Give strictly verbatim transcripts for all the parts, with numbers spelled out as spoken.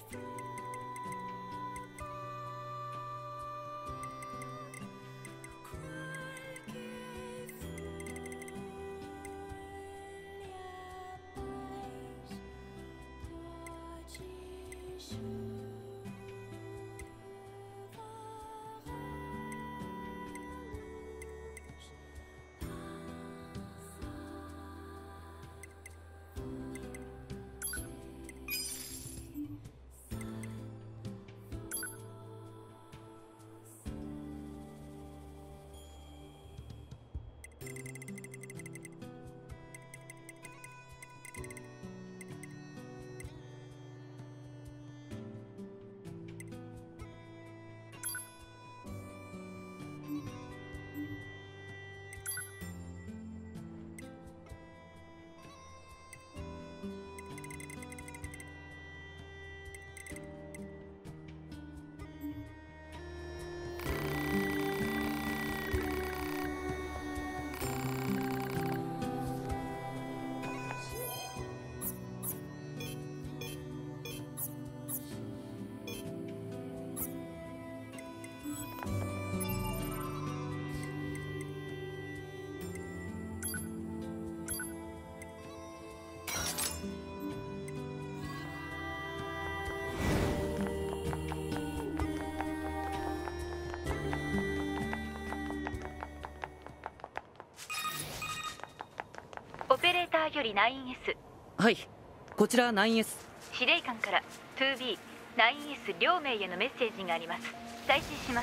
オペレーターより ナインエス。 はい、こちら ナインエス。 司令官から ツービー、ナインエス 両名へのメッセージがあります。再生します。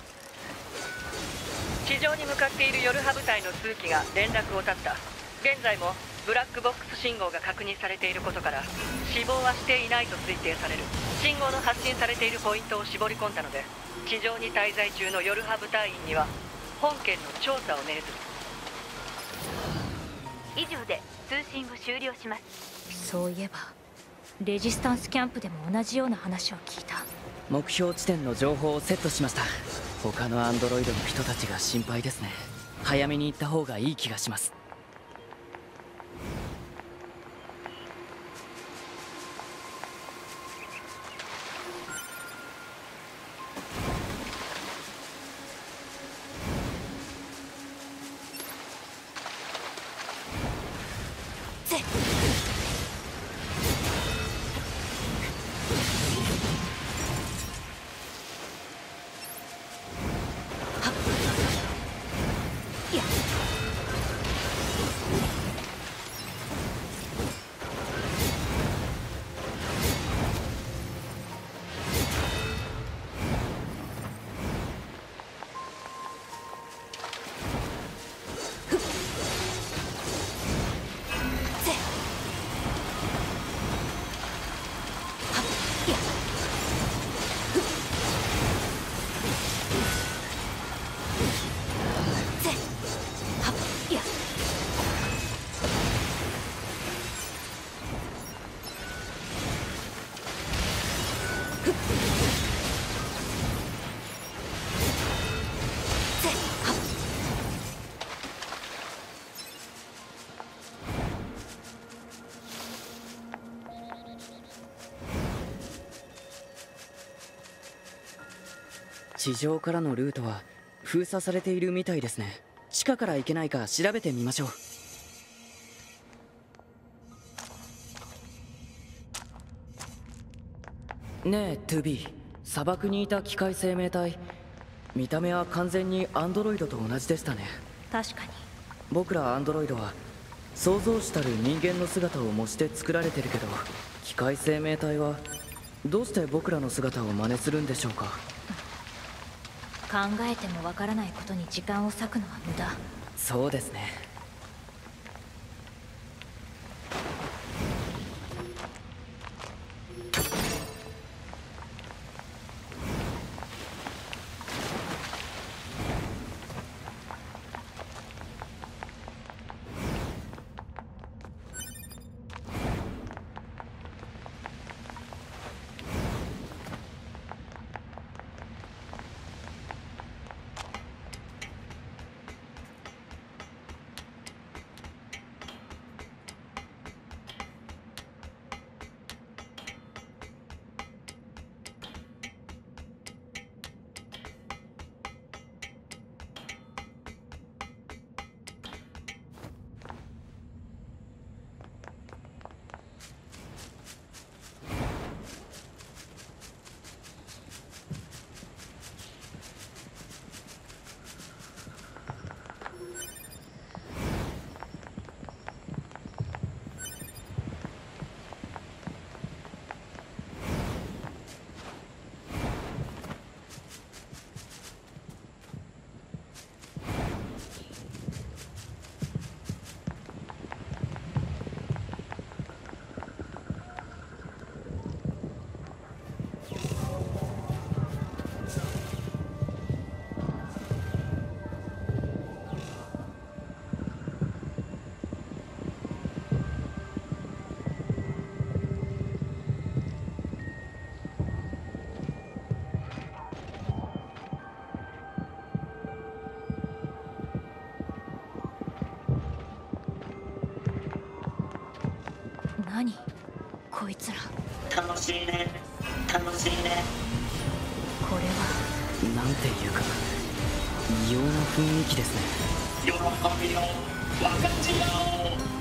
地上に向かっているヨルハ部隊の数機が連絡を絶った。現在もブラックボックス信号が確認されていることから死亡はしていないと推定される。信号の発信されているポイントを絞り込んだので、地上に滞在中のヨルハ部隊員には本件の調査を命ずる。 以上で通信を終了します。 そういえばレジスタンスキャンプでも同じような話を聞いた。 目標地点の情報をセットしました。他のアンドロイドの人たちが心配ですね。早めに行った方がいい気がします。地上からのルートは封鎖されているみたいですね。地下から行けないか調べてみましょう。ねえ ツービー、 砂漠にいた機械生命体、見た目は完全にアンドロイドと同じでしたね。 確かに。 僕らアンドロイドは創造主たる人間の姿を模して作られてるけど、機械生命体はどうして僕らの姿を真似するんでしょうか。 考えてもわからないことに時間を割くのは無駄。 そうですね。 いつら。 楽しいね楽しいね。 これはなんていうか異様な雰囲気ですね。 喜びを分かち合おう。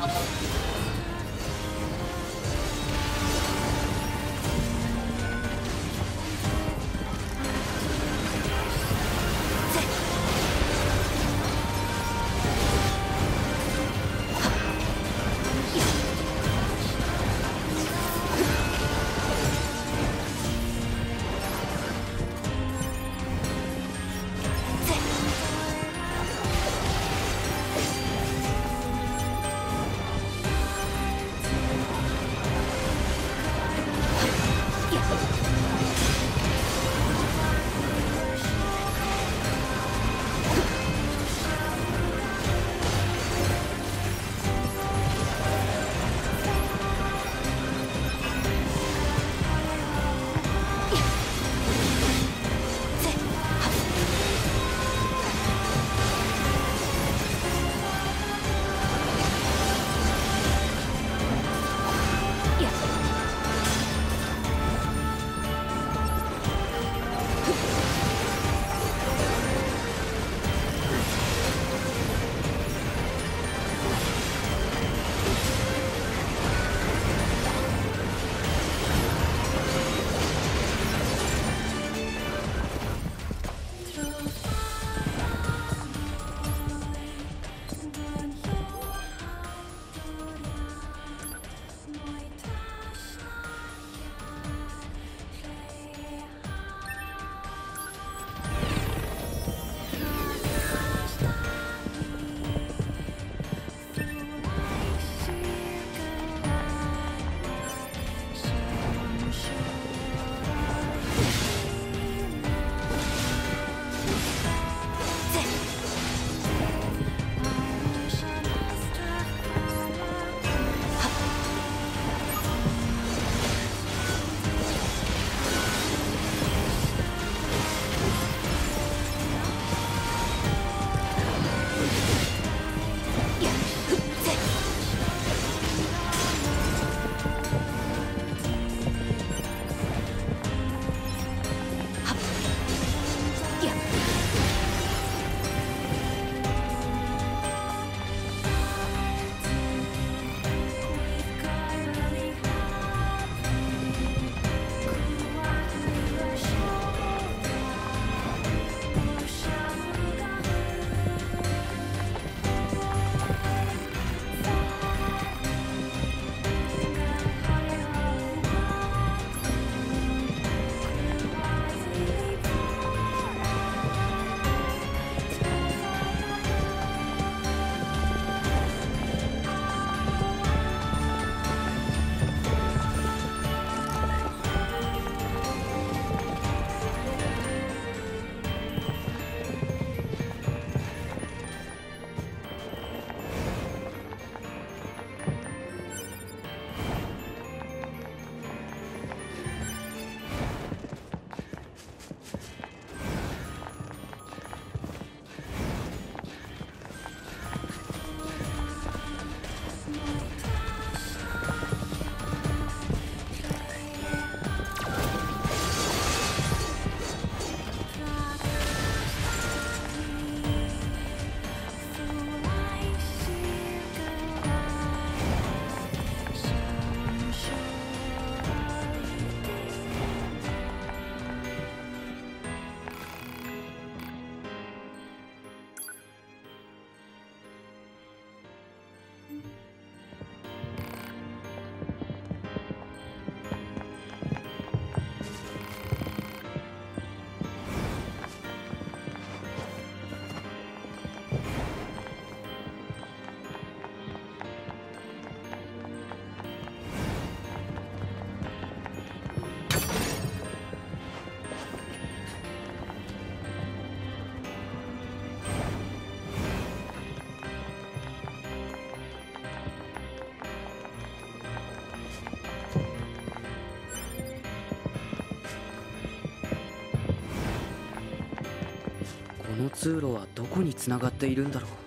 この通路はどこにつながっているんだろう。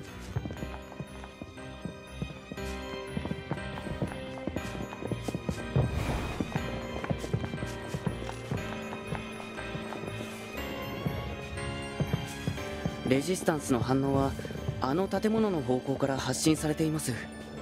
レジスタンスの反応はあの建物の方向から発信されています。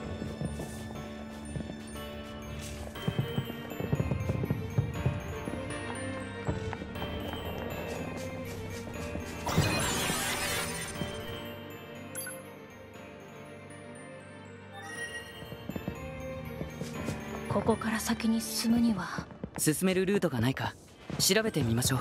ここから先に進むには進めるルートがないか調べてみましょう。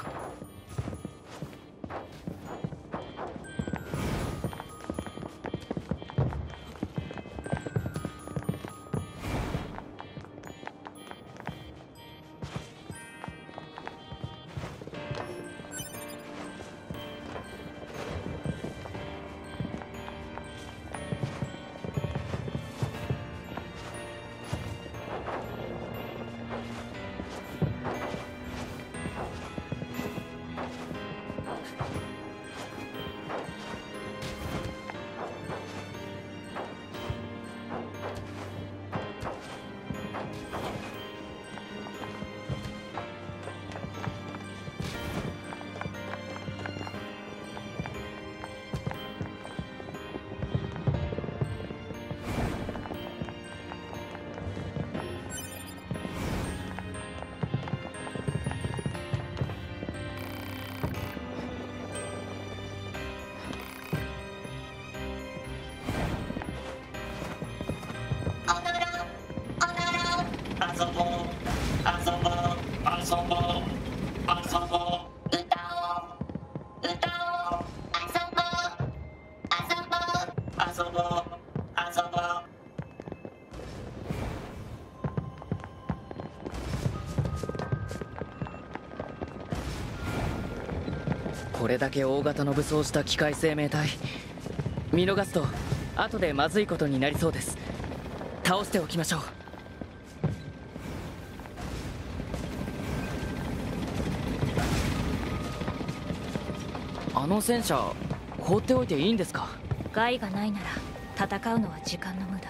これだけ大型の武装した機械生命体、見逃すと後でまずいことになりそうです。倒しておきましょう。あの戦車放っておいていいんですか？ 害がないなら戦うのは時間の無駄。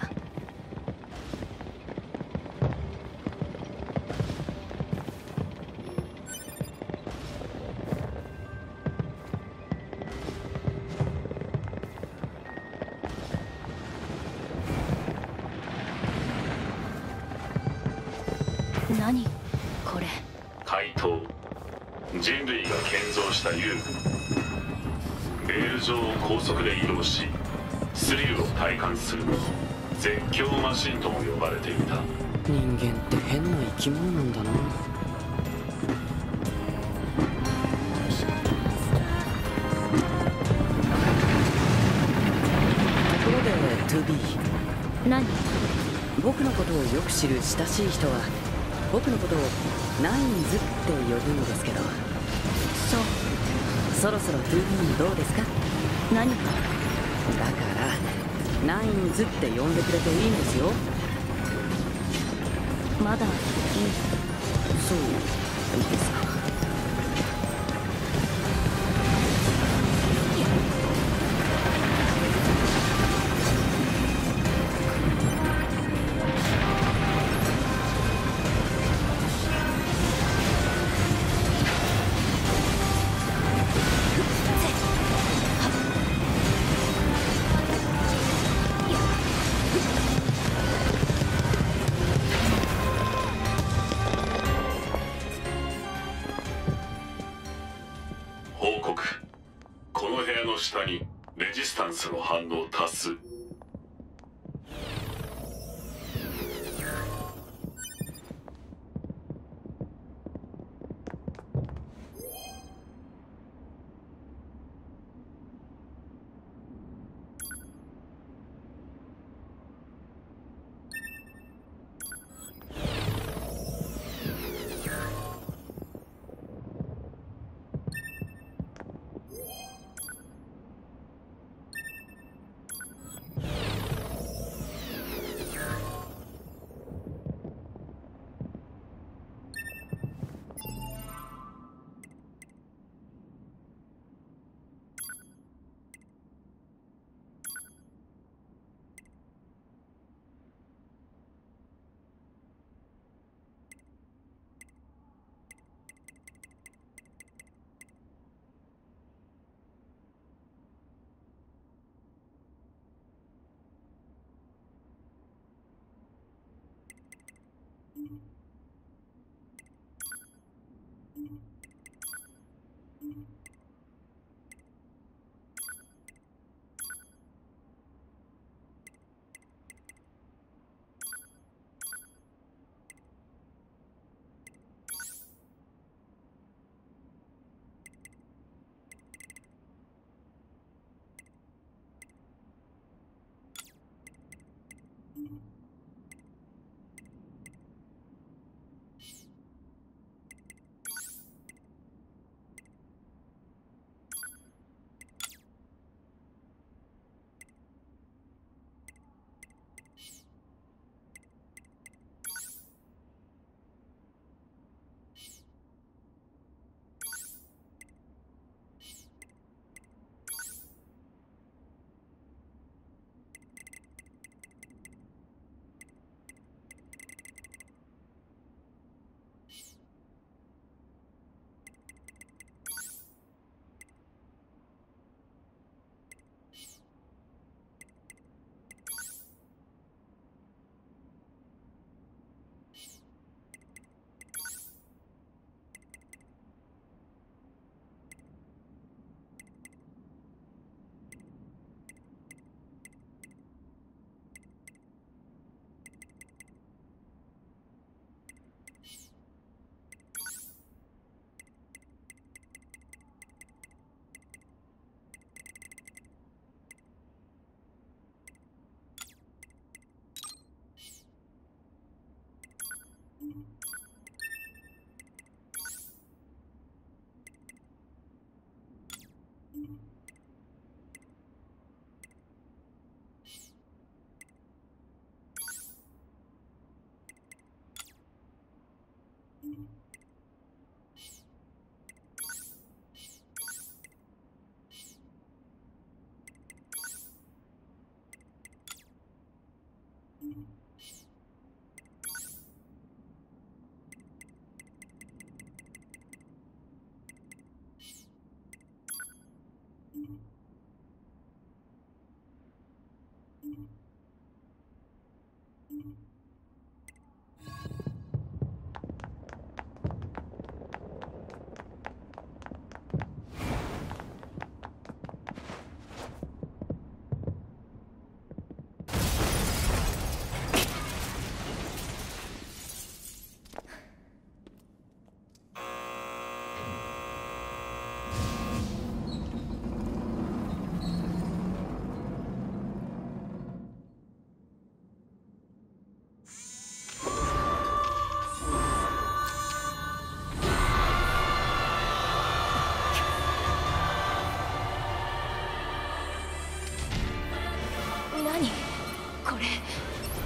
何これ？ 怪盗、人類が建造した遊具。レール上を高速で移動しスリルを体感する絶叫マシンとも呼ばれていた。 人間って変な生き物なんだな。ところで ツービー、 何？ 僕のことをよく知る親しい人は僕のことをナインズって呼ぶんですけど、 そう、 そろそろ ツービー もどうですか？ 何か？ だからナインズって呼んでくれていいんですよ。 まだいい。 そうですか。 報告。この部屋の下にレジスタンスの反応多数。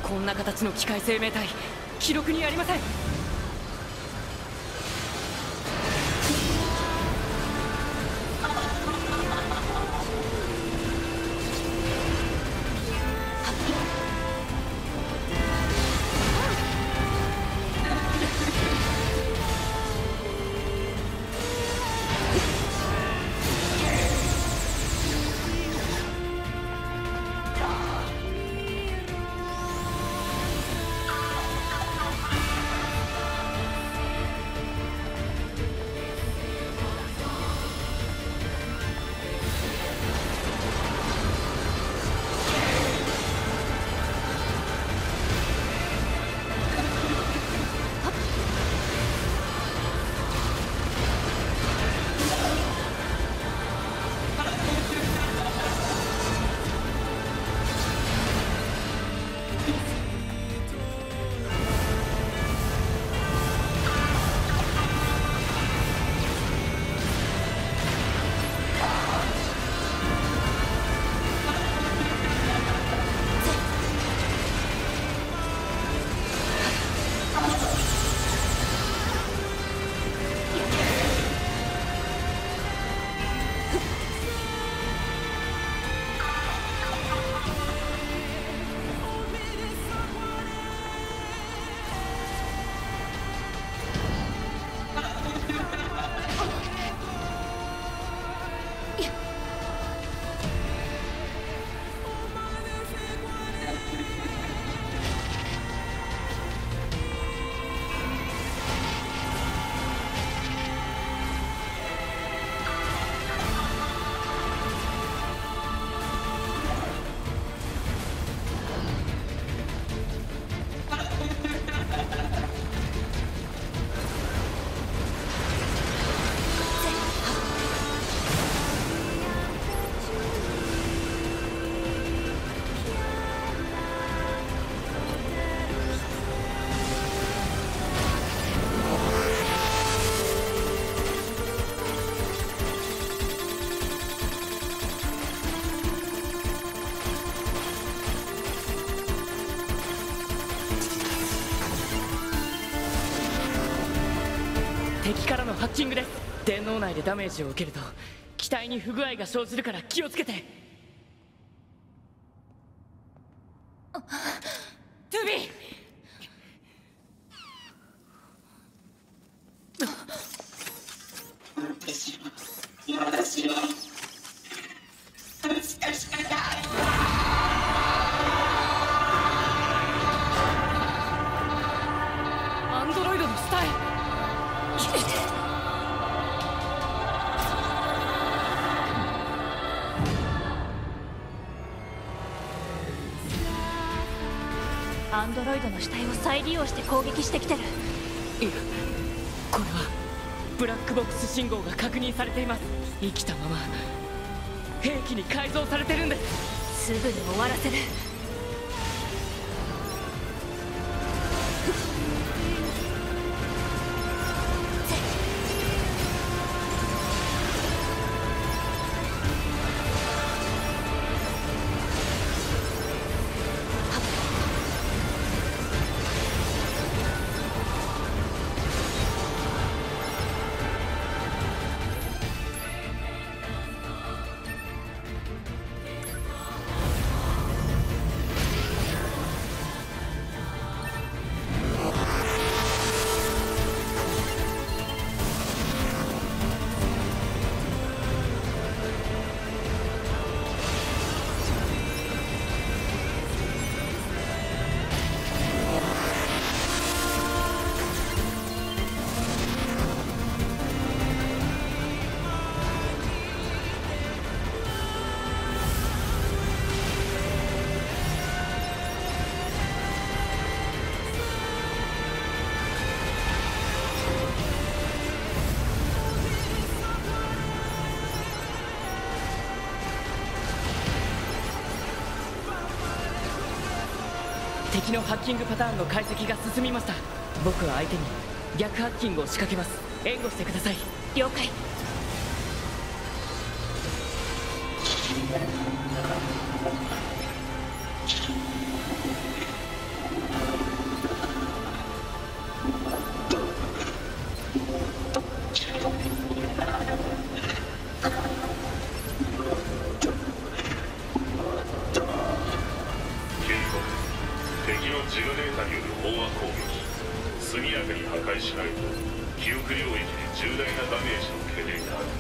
こんな形の機械生命体記録にありません。敵からのハッキングです。電脳内でダメージを受けると機体に不具合が生じるから気をつけて。トゥビーアンドロイドの死体。 アンドロイドの死体を再利用して攻撃してきてる。 いや、これはブラックボックス信号が確認されています。生きたまま兵器に改造されてるんです。 すぐに終わらせる。 敵のハッキングパターンの解析が進みました。僕は相手に逆ハッキングを仕掛けます。援護してください。 了解。 解しないと記憶領域で重大なダメージの懸念がある。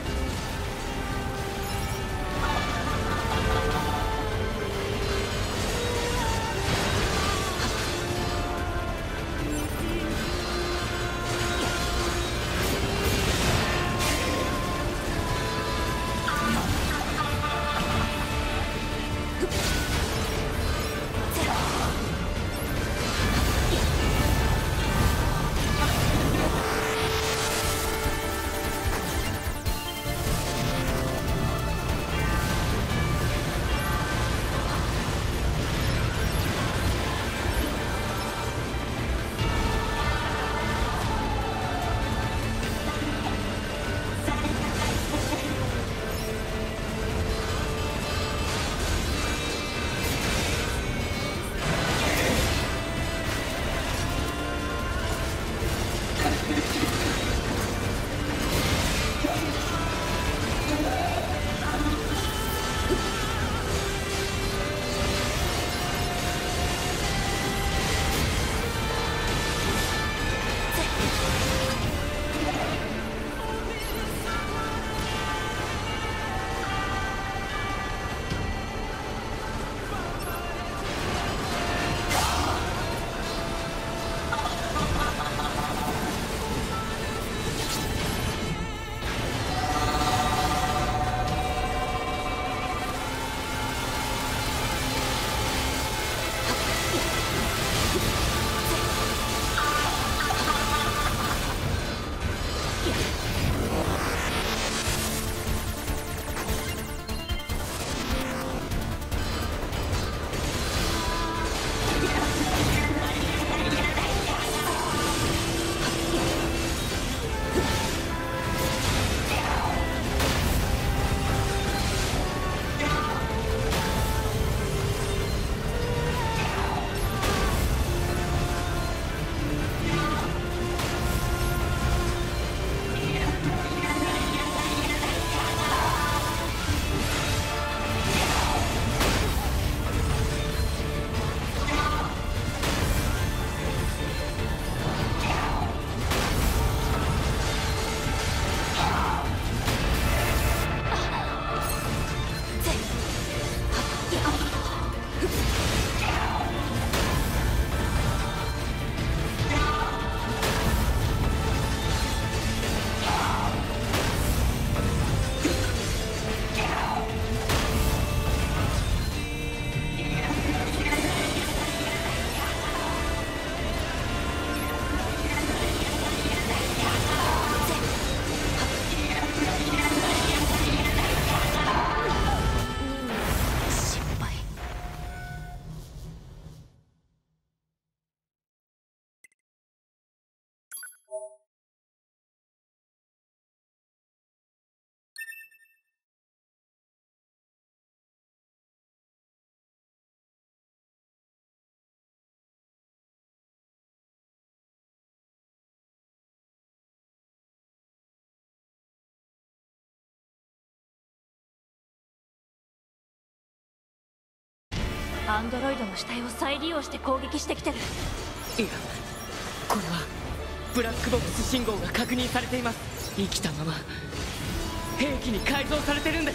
アンドロイドの死体を再利用して攻撃してきてる。 いや、これはブラックボックス信号が確認されています。生きたまま兵器に改造されてるんです。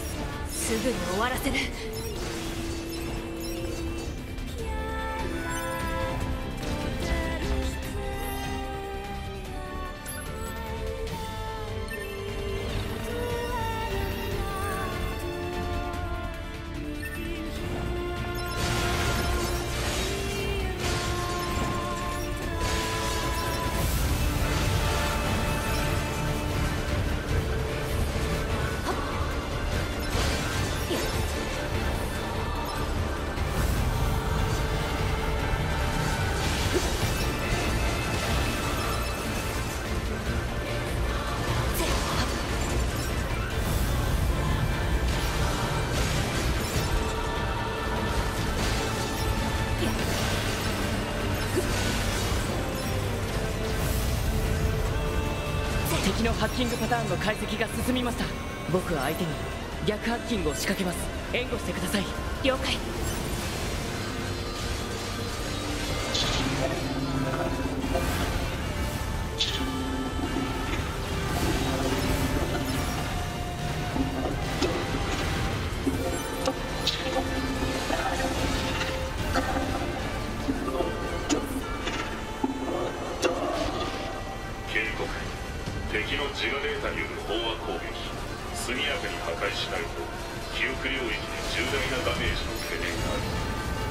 すぐに終わらせる。 敵のハッキングパターンの解析が進みました。僕は相手に逆ハッキングを仕掛けます。援護してください。 了解。 速やかに破壊しないと記憶領域で重大なダメージの懸念がある。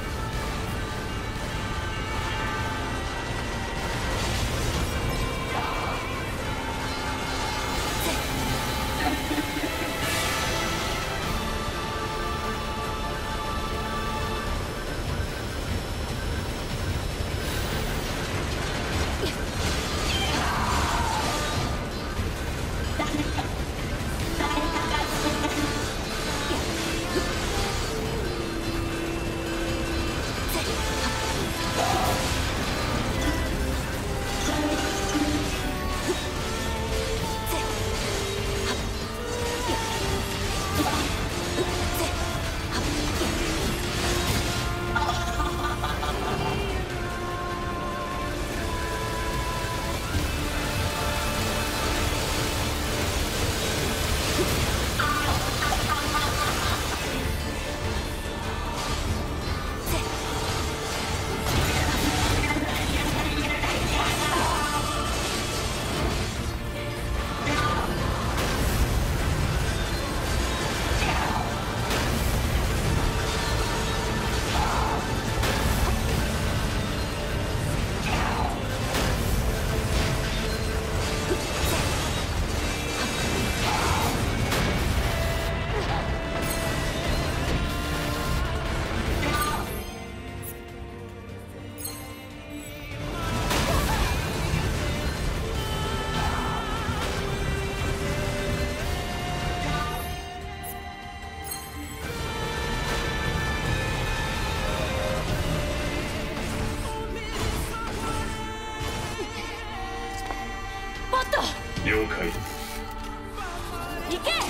了解。 行け。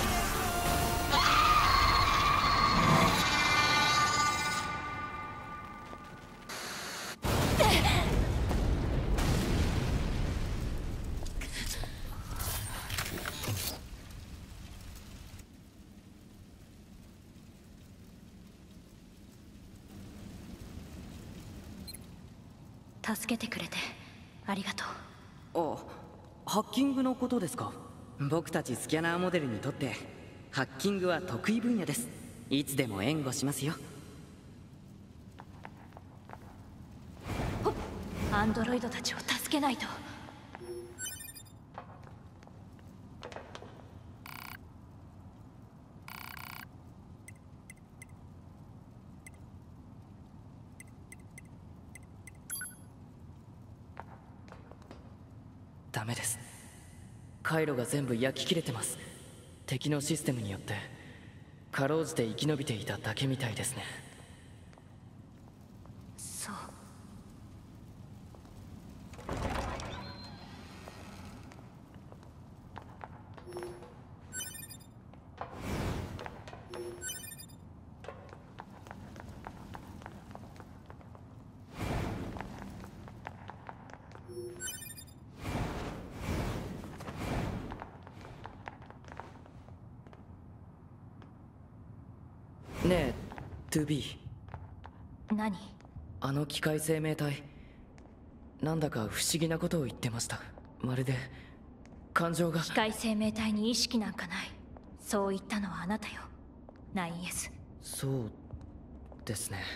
助けてくれてありがとう。 あ、ハッキングのことですか。僕たちスキャナーモデルにとってハッキングは得意分野です。いつでも援護しますよ。 アンドロイドたちを助けないと。 ダメです。回路が全部焼き切れてます。敵のシステムによってかろうじて生き延びていただけみたいですね。 そう。 ねえ ツービー、 何？ あの機械生命体なんだか不思議なことを言ってました。まるで感情が。 機械生命体に意識なんかない。そう言ったのはあなたよ、ナインエス。 そうですね。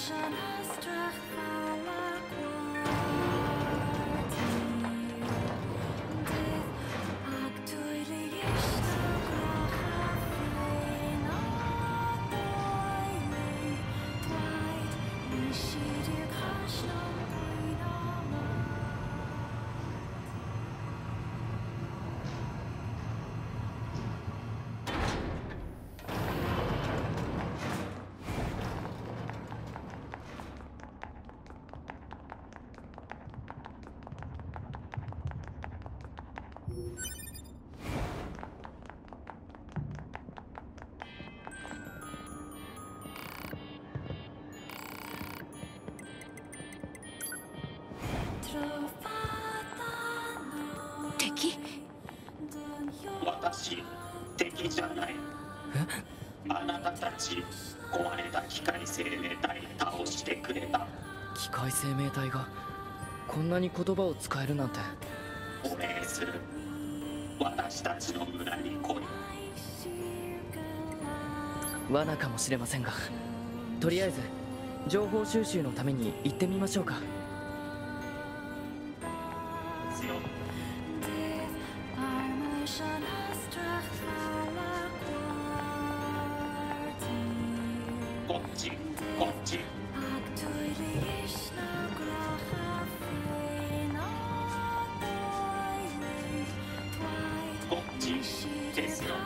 敵？ 私、敵じゃない。あなたたち、壊れた機械生命体倒してくれた。 機械生命体がこんなに言葉を使えるなんて。 お礼する。私たちの村に来い。 罠かもしれませんが、とりあえず情報収集のために行ってみましょうか。 こっち、こっち。こっちですよ。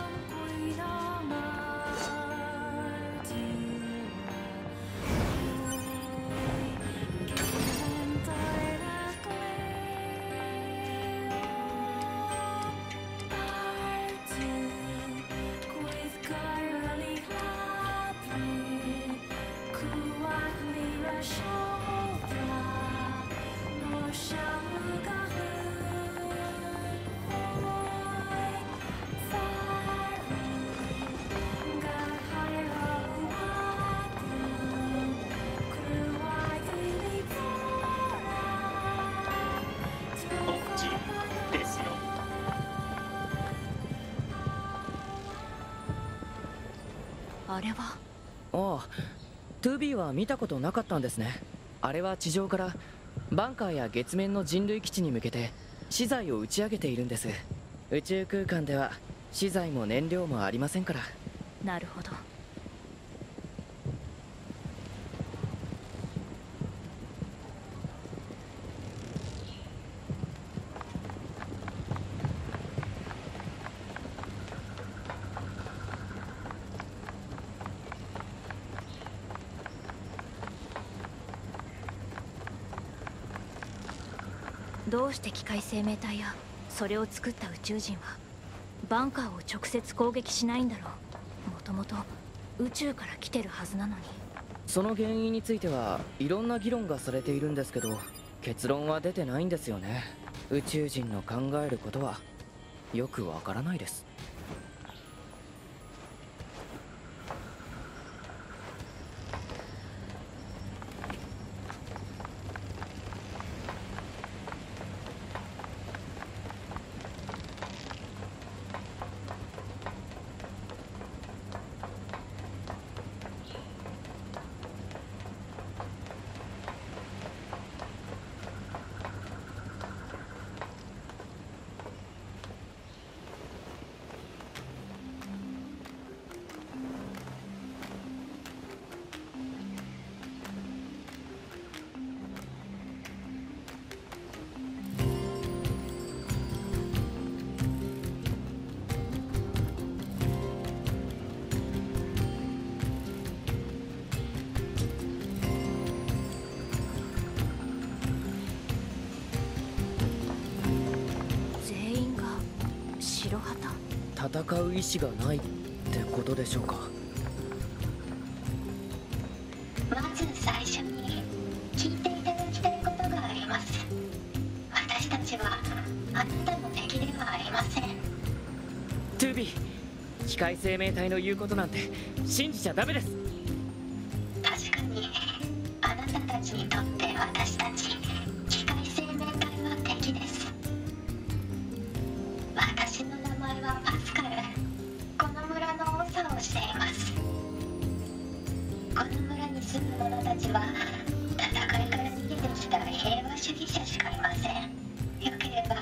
あれは。 ああ、トゥービー は見たことなかったんですね。あれは地上からバンカーや月面の人類基地に向けて資材を打ち上げているんです。宇宙空間では資材も燃料もありませんから。 なるほど。どうして機械生命体やそれを作った宇宙人はバンカーを直接攻撃しないんだろう。もともと宇宙から来てるはずなのに。 その原因についてはいろんな議論がされているんですけど、結論は出てないんですよね。宇宙人の考えることはよくわからないです。戦う意志がないってことでしょうか。 まず最初に聞いていただきたいことがあります。私たちはあなたの敵ではありません。 トゥービー、機械生命体の言うことなんて信じちゃダメです。 確かにあなたたちにとって私たち機械生命体は敵です。私の名前はパスカル。この村の長をしています。この村に住む者た主義者しかいません。よければ